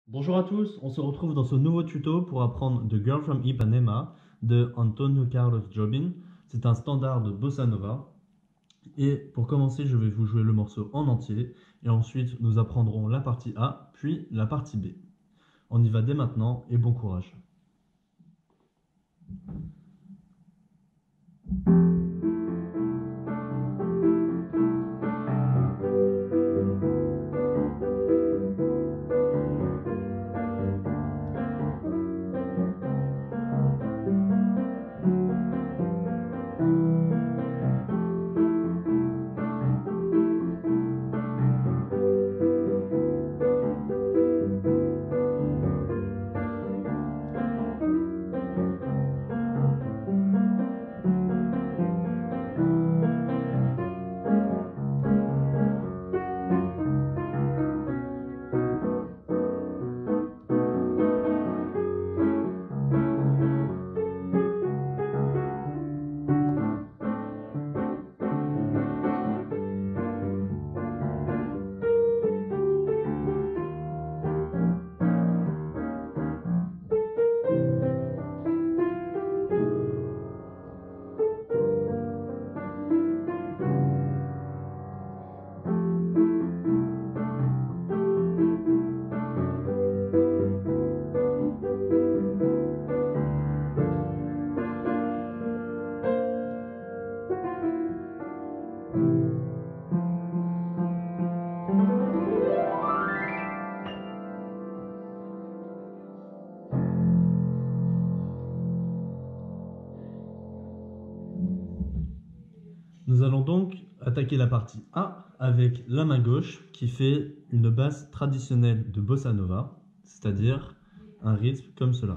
Bonjour à tous, on se retrouve dans ce nouveau tuto pour apprendre The Girl from Ipanema de Antonio Carlos Jobim. C'est un standard de bossa nova. Et pour commencer, je vais vous jouer le morceau en entier et ensuite nous apprendrons la partie A puis la partie B. On y va dès maintenant et bon courage. Nous allons donc attaquer la partie A avec la main gauche qui fait une basse traditionnelle de bossa nova, c'est-à-dire un rythme comme cela.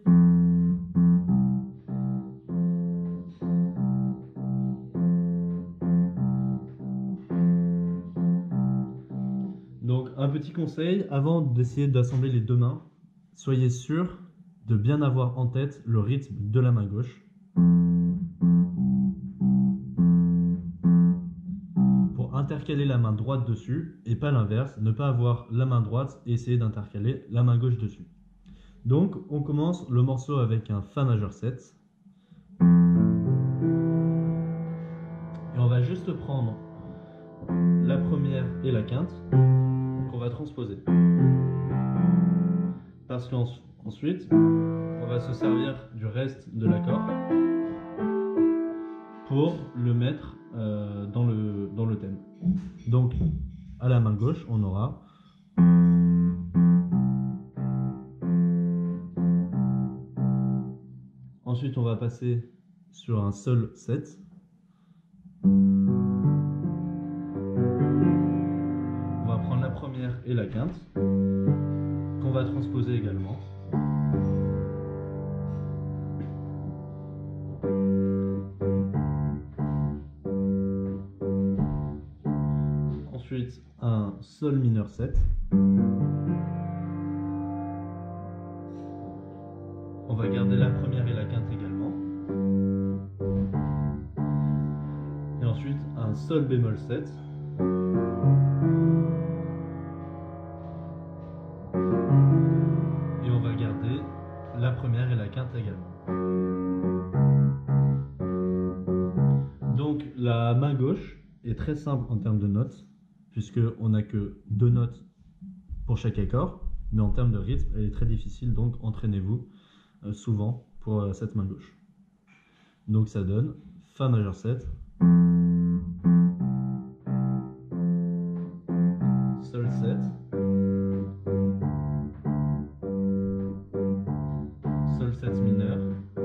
Donc un petit conseil, avant d'essayer d'assembler les deux mains, soyez sûr de bien avoir en tête le rythme de la main gauche. Pour intercaler la main droite dessus et pas l'inverse, ne pas avoir la main droite et essayer d'intercaler la main gauche dessus. Donc on commence le morceau avec un Fa majeur 7. Et on va juste prendre la première et la quinte qu'on va transposer. Parce qu'ensuite, on va se servir du reste de l'accord pour le mettre dans le thème. Donc, à la main gauche, on aura ensuite on va passer sur un Sol 7. On va prendre la première et la quinte qu'on va transposer également. Ensuite un Sol mineur 7. On va garder la première et la quinte également. Et ensuite un Sol bémol 7. Et on va garder la première et la quinte également. Donc la main gauche est très simple en termes de notes, puisqu'on n'a que 2 notes pour chaque accord, mais en termes de rythme, elle est très difficile, donc entraînez-vous souvent pour cette main gauche. Donc ça donne Fa majeur 7, Sol 7, Sol 7 mineur,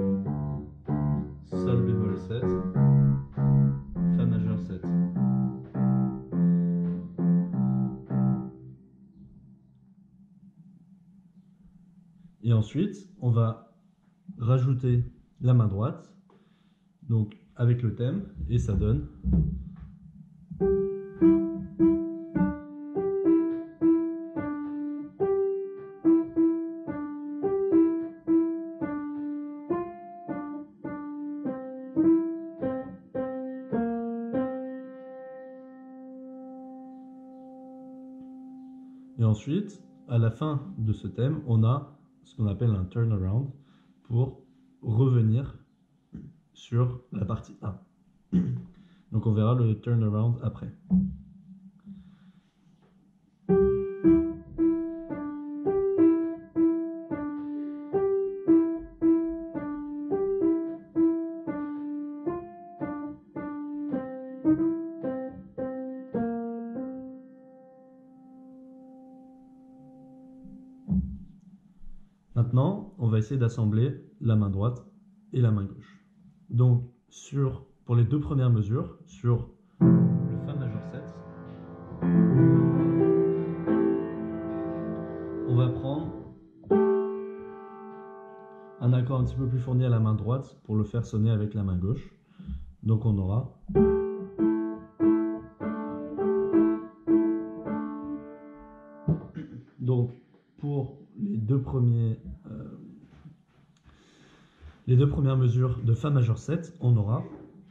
Sol bémol 7, Fa majeur 7. Et ensuite, on va rajouter la main droite, donc avec le thème, et ça donne et ensuite à la fin de ce thème, on a ce qu'on appelle un turnaround pour revenir sur la partie A. Donc on verra le turnaround après. Maintenant, on va essayer d'assembler la main droite et la main gauche. Donc, pour les deux premières mesures, sur le Fa majeur 7, on va prendre un accord un petit peu plus fourni à la main droite pour le faire sonner avec la main gauche. Donc on aura donc pour les deux premières mesures de Fa majeur 7, on aura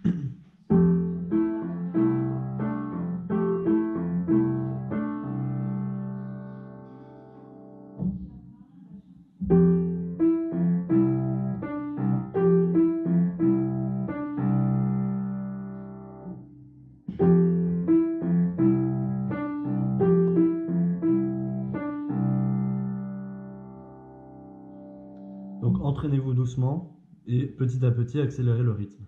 donc entraînez-vous doucement et petit à petit accélérez le rythme.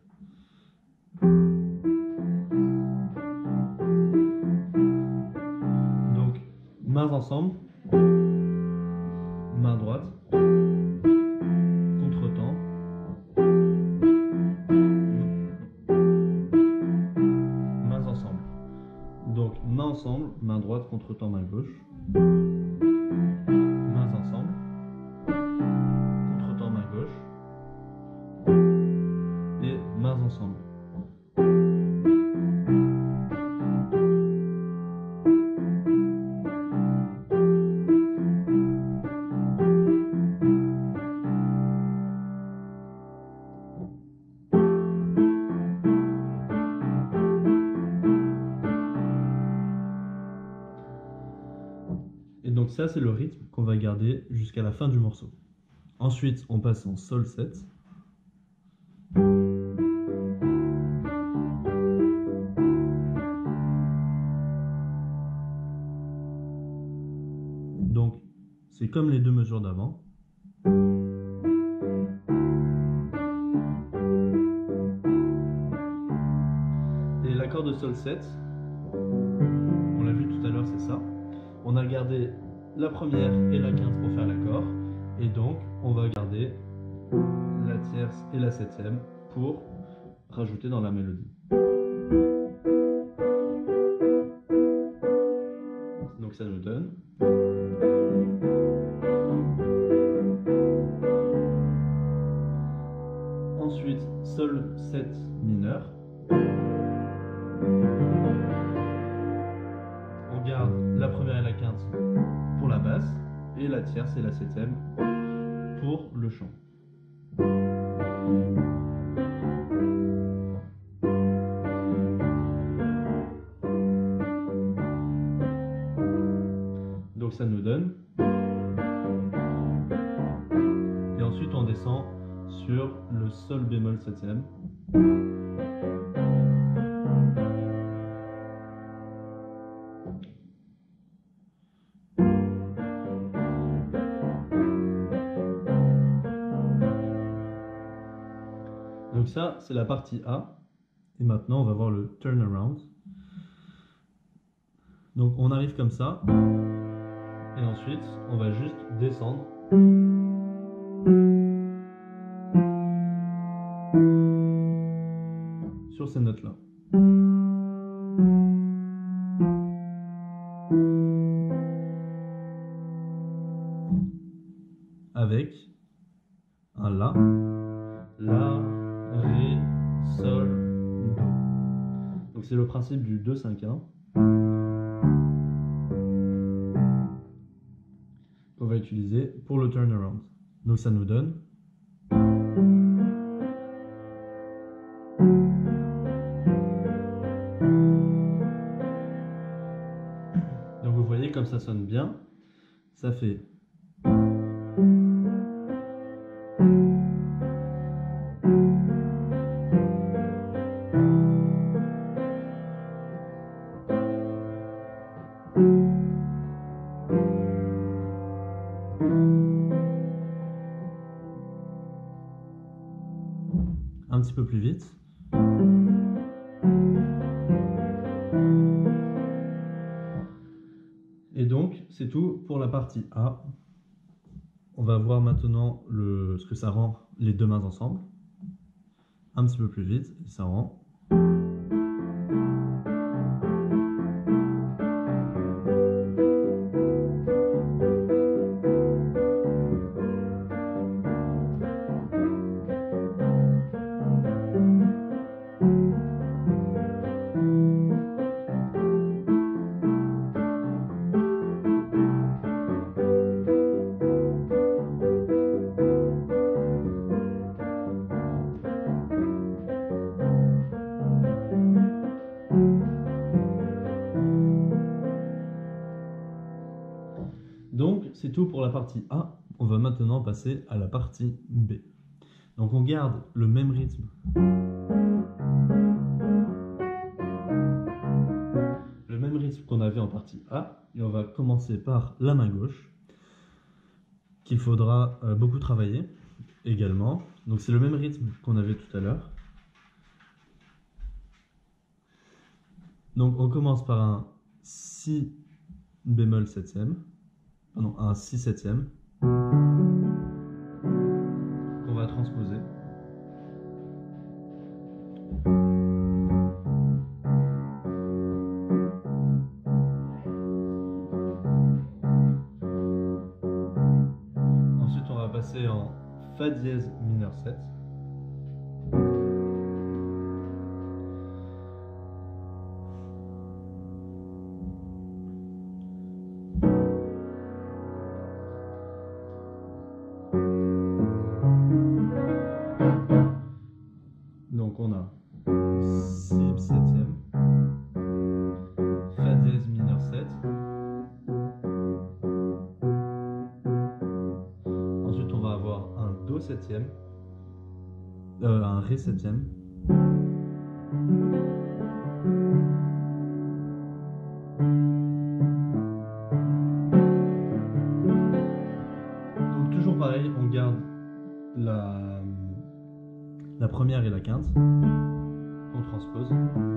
Donc mains ensemble, main droite, contretemps, mains ensemble. Donc main ensemble, main droite, contretemps, main gauche. Mains ensemble, contretemps, main gauche. Et mains ensemble. Et donc ça, c'est le rythme qu'on va garder jusqu'à la fin du morceau. Ensuite, on passe en Sol 7. Donc, c'est comme les deux mesures d'avant. Et l'accord de Sol 7, on l'a vu tout à l'heure, c'est ça. On a gardé la première et la quinte pour faire l'accord. Et donc, on va garder la tierce et la septième pour rajouter dans la mélodie. Donc ça nous donne... Ensuite, Sol 7 mineur. On garde la première et la quinte pour la basse et la tierce et la septième pour le chant. Donc ça nous donne. Et ensuite on descend sur le Sol bémol septième. Donc ça, c'est la partie A. Et maintenant, on va voir le turnaround. Donc on arrive comme ça. Et ensuite, on va juste descendre. Sur ces notes-là. Avec un La, Ré, Sol, Do. Donc c'est le principe du 2-5-1 qu'on va utiliser pour le turnaround. Donc ça nous donne donc vous voyez comme ça sonne bien. ça fait un petit peu plus vite. Et donc, c'est tout pour la partie A. On va voir maintenant ce que ça rend les deux mains ensemble. Un petit peu plus vite, et ça rend. Donc, c'est tout pour la partie A. On va maintenant passer à la partie B. Donc, on garde le même rythme. Le même rythme qu'on avait en partie A. Et on va commencer par la main gauche, qu'il faudra beaucoup travailler également. Donc, c'est le même rythme qu'on avait tout à l'heure. Donc, on commence par un si bémol septième. Pardon, un si septième qu'on va transposer. Ensuite, on va passer en fa dièse mineur 7. Donc on a si septième, fa dièse mineur 7. Ensuite on va avoir un do septième, un ré septième. Donc toujours pareil, on garde la première et la quinte, on transpose.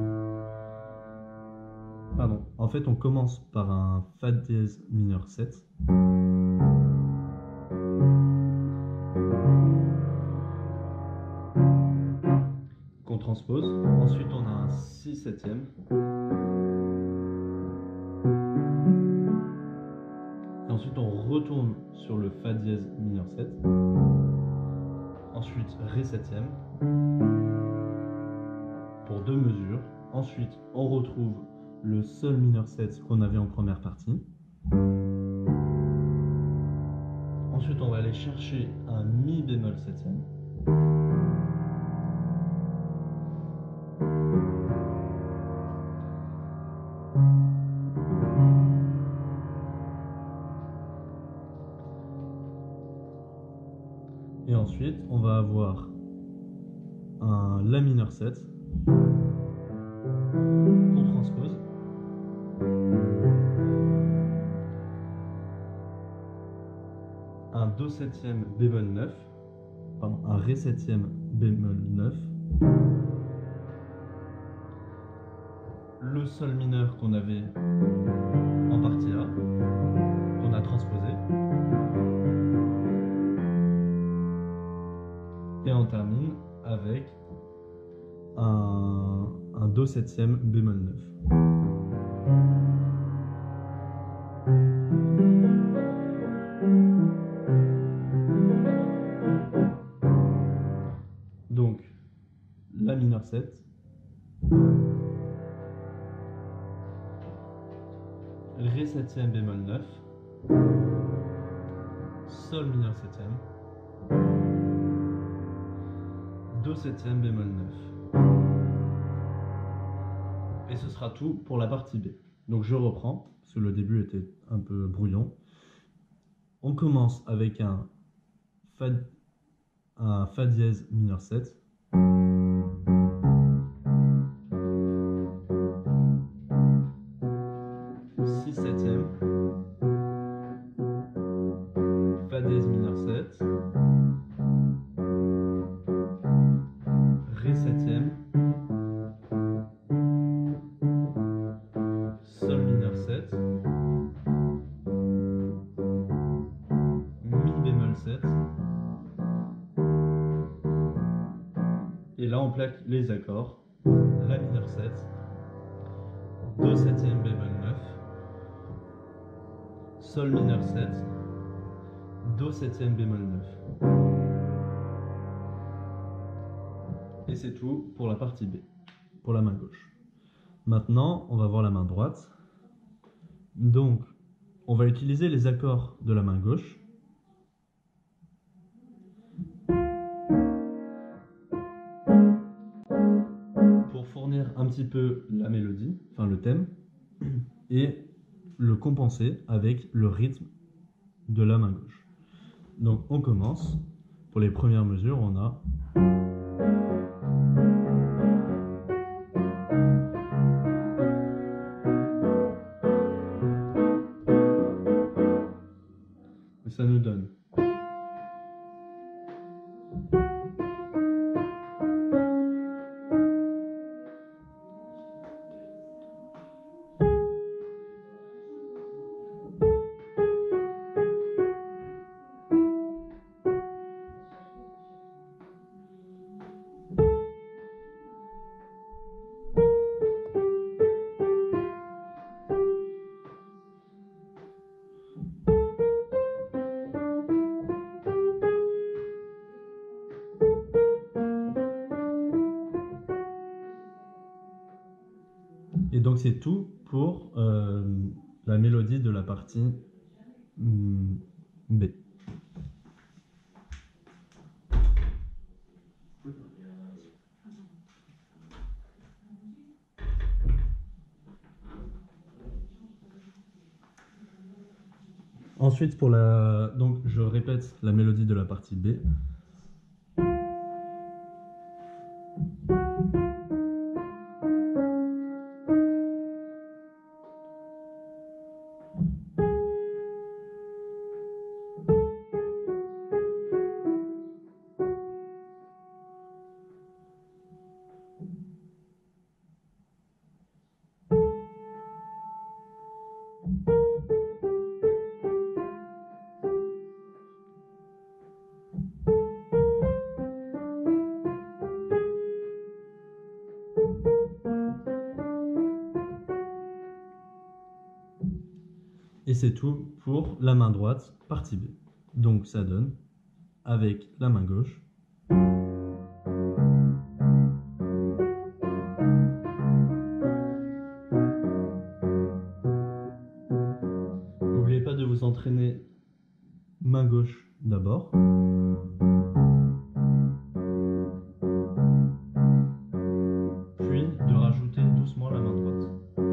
Pardon, en fait on commence par un fa dièse mineur 7. Qu'on transpose. Ensuite on a un si septième. Et ensuite on retourne sur le fa dièse mineur 7. Ensuite ré septième pour deux mesures. Ensuite on retrouve le sol mineur 7 qu'on avait en première partie. Ensuite on va aller chercher un mi bémol septième. Et ensuite, on va avoir un la mineur 7 qu'on transpose. Un do septième bémol 9, pardon, un ré septième bémol 9. Le sol mineur qu'on avait en partie A, qu'on a transposé. Et on termine avec un do septième bémol 9. Donc, la mineur 7, ré septième bémol 9, sol mineur septième, do septième bémol 9. Et ce sera tout pour la partie B. Donc je reprends, parce que le début était un peu brouillon. On commence avec un Fa dièse mineur 7. Si septième, Fa dièse mineur 7, Ré septième, Sol mineur 7, Mi bémol 7, et là on plaque les accords, Ré mineur 7, Do septième bémol 9, Sol mineur 7, Do septième bémol 9. Et c'est tout pour la partie B, pour la main gauche. Maintenant, on va voir la main droite. Donc, on va utiliser les accords de la main gauche. Pour fournir un petit peu la mélodie, enfin le thème, et le compenser avec le rythme de la main gauche. Donc on commence. Pour les premières mesures, on a et ça nous donne et donc c'est tout pour la mélodie de la partie B. Ensuite, donc je répète la mélodie de la partie B. Et c'est tout pour la main droite, partie B. Donc ça donne, avec la main gauche, n'oubliez pas de vous entraîner main gauche d'abord. Puis de rajouter doucement la main droite.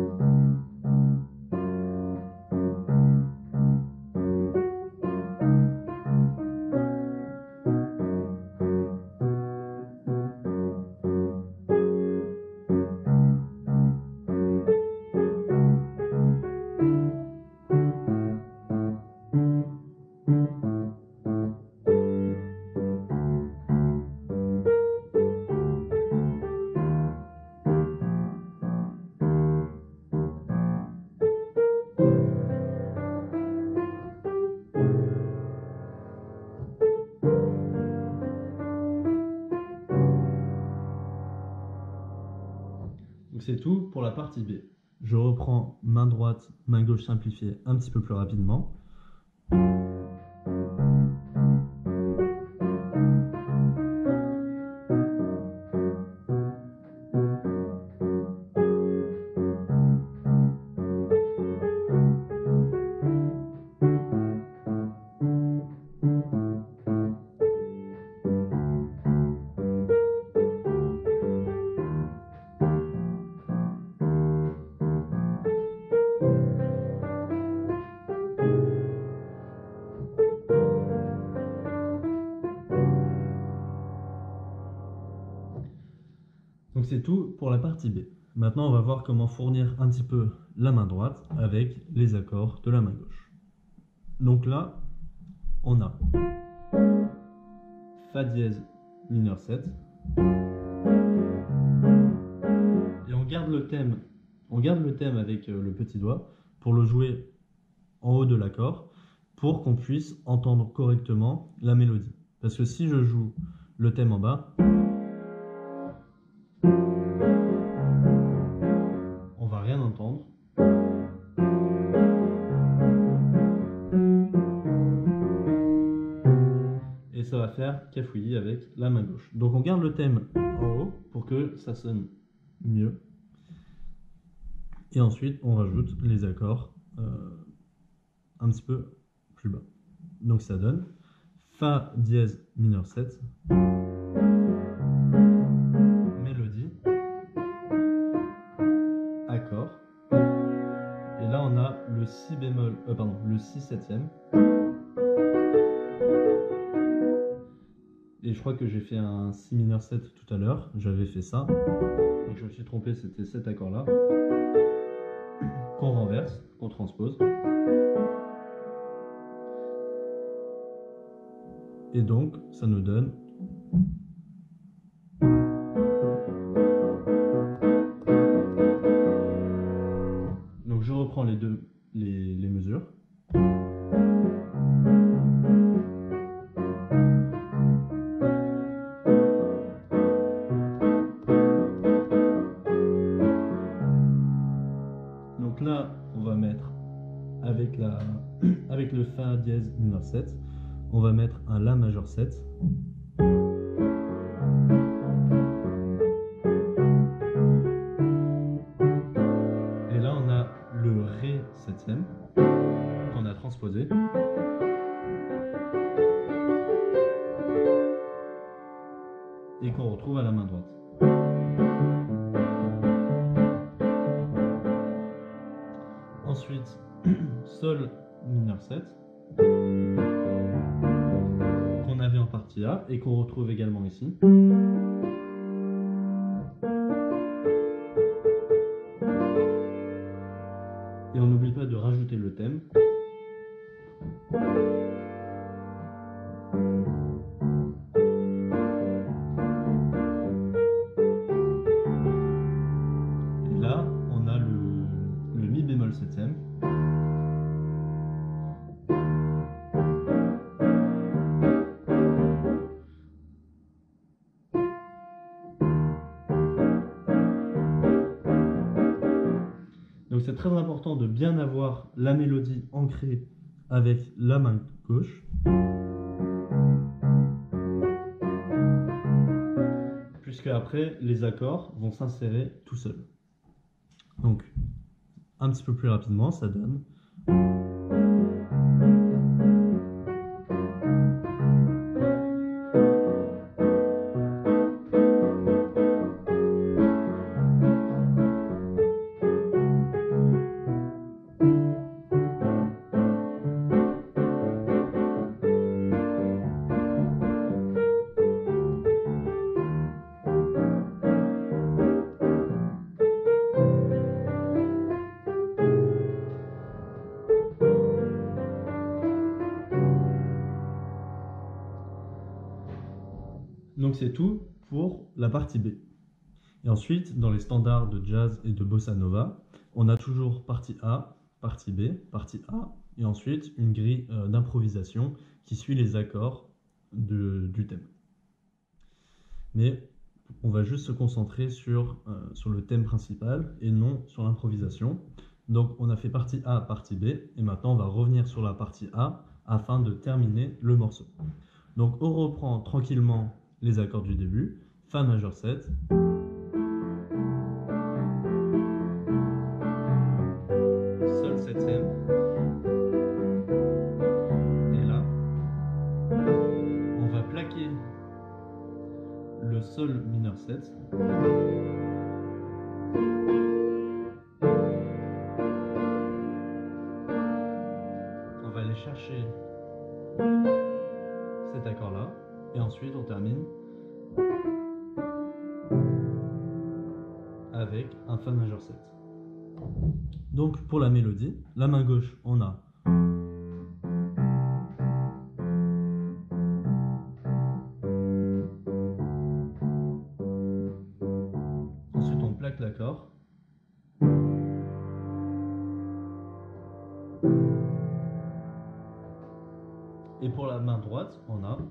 Donc c'est tout pour la partie B. Je reprends main droite, main gauche simplifiée un petit peu plus rapidement. Donc c'est tout pour la partie B. Maintenant, on va voir comment fournir un petit peu la main droite avec les accords de la main gauche. Donc là, on a Fa dièse mineur 7. Et on garde le thème avec le petit doigt pour le jouer en haut de l'accord pour qu'on puisse entendre correctement la mélodie. Parce que si je joue le thème en bas, on va rien entendre. Et ça va faire cafouillis avec la main gauche. Donc on garde le thème en haut pour que ça sonne mieux. Et ensuite on rajoute les accords un petit peu plus bas. Donc ça donne Fa dièse mineur 7, mélodie, accord. Et là on a le si bémol, le si septième. Et je crois que j'ai fait un si mineur 7 tout à l'heure, j'avais fait ça. Donc je me suis trompé, c'était cet accord-là. Qu'on renverse, qu'on transpose. Et donc, ça nous donne donc je reprends les mesures. Donc là, on va mettre avec le Fa dièse mineur 7, on va mettre un La majeur 7. Et là, on a le Ré septième qu'on a transposé. Et qu'on retrouve à la main droite. Ensuite, Sol mineur 7, qu'on avait en partie A et qu'on retrouve également ici. Et on n'oublie pas de rajouter le thème. Et là, on a le Mi bémol septième. Donc c'est très important de bien avoir la mélodie ancrée avec la main gauche. Puisque après, les accords vont s'insérer tout seuls. Donc, un petit peu plus rapidement, ça donne... Donc c'est tout pour la partie B. Et ensuite, dans les standards de jazz et de bossa nova, on a toujours partie A, partie B, partie A, et ensuite une grille d'improvisation qui suit les accords du thème. Mais on va juste se concentrer sur le thème principal et non sur l'improvisation. Donc on a fait partie A, partie B, et maintenant on va revenir sur la partie A afin de terminer le morceau. Donc on reprend tranquillement les accords du début, Fa majeur 7, Sol septième, et là, on va plaquer le Sol mineur 7, on va aller chercher cet accord-là, et ensuite on termine avec un Fa majeur 7. Donc pour la mélodie, la main gauche, on a ensuite on plaque l'accord. Et pour la main droite, on a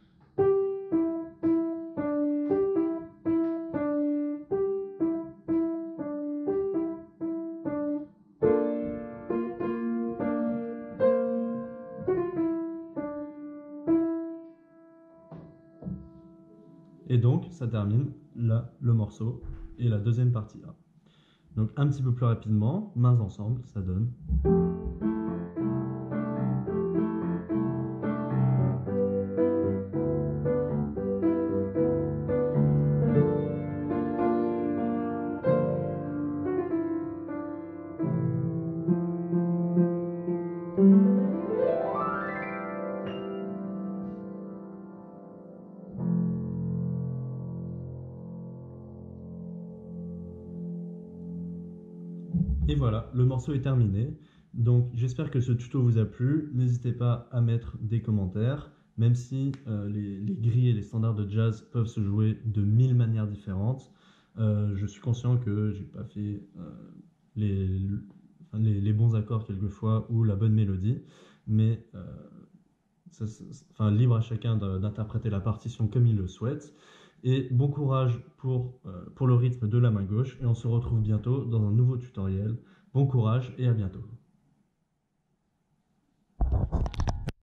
et donc ça termine là le morceau et la deuxième partie A. Donc un petit peu plus rapidement, mains ensemble, ça donne. Et voilà, le morceau est terminé. Donc j'espère que ce tuto vous a plu. N'hésitez pas à mettre des commentaires, même si les grilles et les standards de jazz peuvent se jouer de 1000 manières différentes. Je suis conscient que j'ai pas fait les bons accords quelquefois ou la bonne mélodie, mais libre à chacun d'interpréter la partition comme il le souhaite. Et bon courage pour le rythme de la main gauche, et on se retrouve bientôt dans un nouveau tutoriel. Bon courage et à bientôt.